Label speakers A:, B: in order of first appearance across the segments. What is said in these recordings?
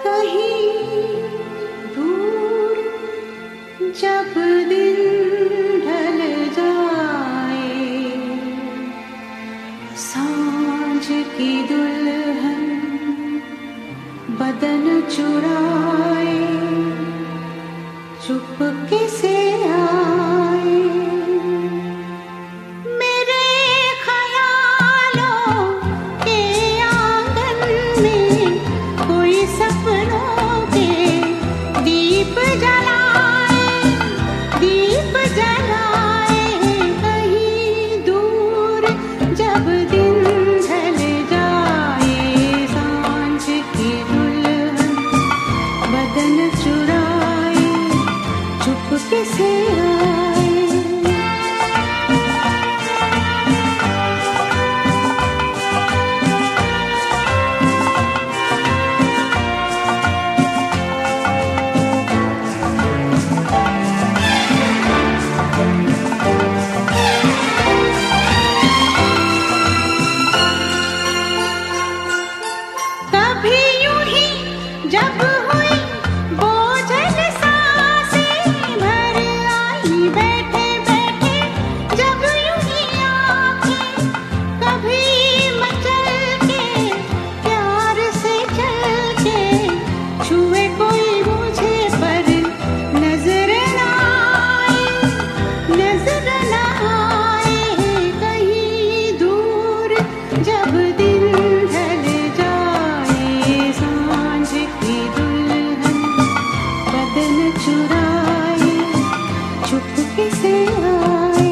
A: कहीं दूर जब दिन ढल जाए, सांझ की दुल्हन बदन चुराए, चुपके से आए। मेरे ख्यालों के आंगन में कोई सपनों के दीप जलाए, दीप जलाए। कहीं दूर जब दिन ढल जाए, सांझ की दुल्हन बदन चुराए, चुपके से आए। कभी यूं ही जब हुई बोझल सांसें भर आई, बैठे बैठे जब यूं ही आंखें कभी मचल के प्यार से चल के छुए कोई मुझे पर नजर न आए, नजर न आए। कहीं दूर जब दिन ढल जाए, सांझ की दुल्हन बदन चुराए, चुपके से आए।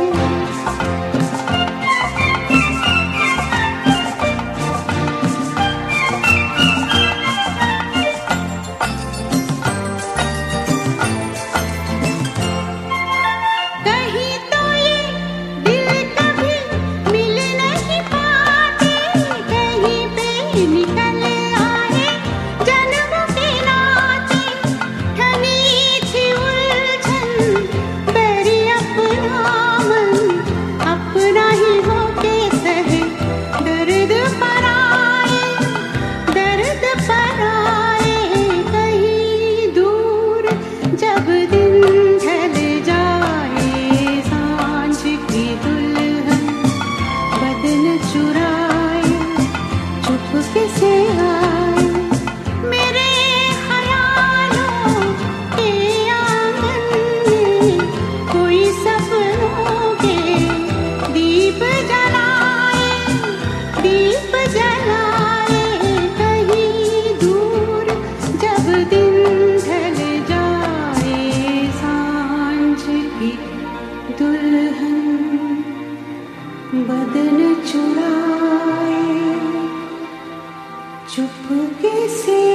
A: कहीं तो ये दिल कभी मिल नहीं पाते, कहीं पे निकल आए जन्मों के नाते। ठनी थी उलझन बैरी अपना मन, अपना ही होके सहे दर्द पर आए, दर्द पर आए। कहीं दूर जब दिन ढल जाए, सांझ की दुल्हन बदन चुराए, चुपके से आए। मेरे ख्यालों के आंगन में कोई सपनों के दीप जलाए, दीप जलाए। कहीं दूर जब दिन ढल जाए, सांझ की दुल्हन बदन चुराए, चुपके से